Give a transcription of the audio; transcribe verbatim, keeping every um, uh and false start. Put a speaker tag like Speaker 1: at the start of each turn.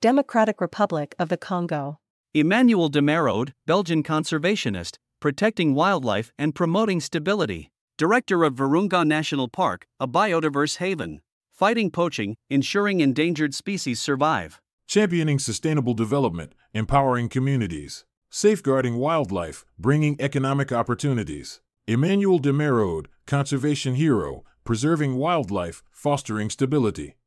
Speaker 1: Democratic Republic of the Congo.
Speaker 2: Emmanuel de Merode, Belgian conservationist, protecting wildlife and promoting stability. Director of Virunga National Park, a biodiverse haven. Fighting poaching, ensuring endangered species survive.
Speaker 3: Championing sustainable development, empowering communities. Safeguarding wildlife, bringing economic opportunities. Emmanuel de Merode, conservation hero, preserving wildlife, fostering stability.